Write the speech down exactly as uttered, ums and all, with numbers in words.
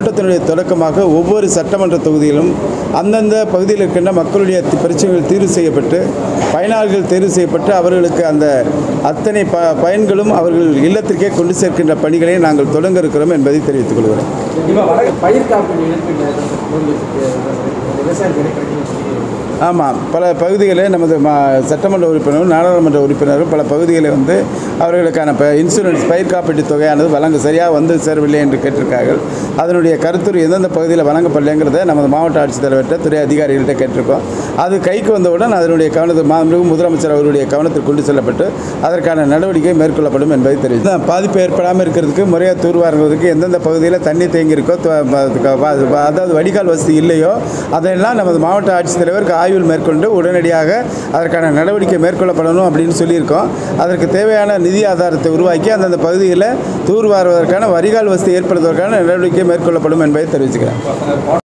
இயக்கத்தினுடைய தொடக்கமாக ஒவ்வொரு சட்டமன்ற தொகுதியிலும் அந்தந்த பகுதியில் இருக்கின்ற மக்களுடைய பிரச்சனைகள் தீர்வு செய்யப்பட்டு பயனாளிகள் தேர்வு செய்யப்பட்டு அவர்களுக்கு அந்த அத்தனை ப பயன்களும் அவர்கள் இல்லத்திற்கே கொண்டு சேர்க்கின்ற பணிகளை நாங்கள் தொடங்க இருக்கிறோம் என்பதை தெரிவித்துக் கொள்கிறோம். ஆமாம், பல பகுதிகளில் நமது மா சட்டமன்ற உறுப்பினரும் நாடாளுமன்ற உறுப்பினரும் பல பகுதிகளில் வந்து அவர்களுக்கான ப இன்சூரன்ஸ் பயிர் காப்பீட்டு தொகையானது வழங்க சரியாக வந்து சேரவில்லை என்று கேட்டிருக்கார்கள். அதனுடைய கருத்துரு எந்தெந்த பகுதியில் வழங்கப்படலைங்கிறத நமது மாவட்ட ஆட்சித்தலைவர்கிட்ட துறை அதிகாரிகள்கிட்ட கேட்டிருக்கோம். அது கைக்கு வந்தவுடன் அதனுடைய கவனத்தை மாண்புமிகு முதலமைச்சர் அவருடைய கவனத்தில் கொண்டு செல்லப்பட்டு அதற்கான நடவடிக்கை மேற்கொள்ளப்படும் என்பதை தெரிவித்து பாதிப்பு ஏற்படாமல் இருக்கிறதுக்கு முறையாக தூர்வாருவதற்கு எந்தெந்த பகுதியில் தண்ணி தேங்கி இருக்கோ அதாவது வடிகால் வசதி இல்லையோ அதையெல்லாம் நமது மாவட்ட ஆட்சித்தலைவர் ஆய்வில் மேற்கொண்டு உடனடியாக அதற்கான நடவடிக்கை மேற்கொள்ளப்படணும் அப்படின்னு சொல்லியிருக்கோம். அதற்கு தேவையான நிதி ஆதாரத்தை உருவாக்கி அந்தந்த பகுதியில் தூர்வாருவதற்கான வடிகால் வசதி ஏற்படுவதற்கான நடவடிக்கை மேற்கொள்ளப்படும் என்பதை தெரிவிச்சுக்கிறேன்.